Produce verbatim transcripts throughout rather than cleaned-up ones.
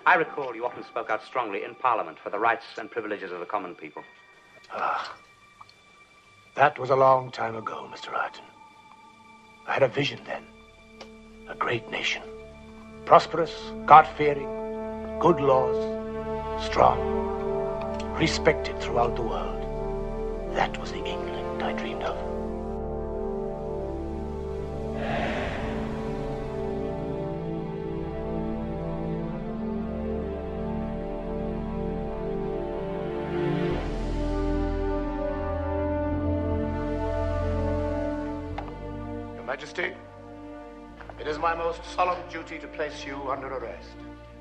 I recall you often spoke out strongly in Parliament for the rights and privileges of the common people. Ah. That was a long time ago, Mister Arton. I had a vision then. A great nation. Prosperous, God-fearing, good laws, strong, respected throughout the world. That was the England I dreamed of. Your Majesty, it is my most solemn duty to place you under arrest.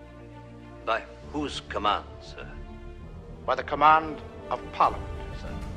By whose command, sir? By the command of Parliament, sir.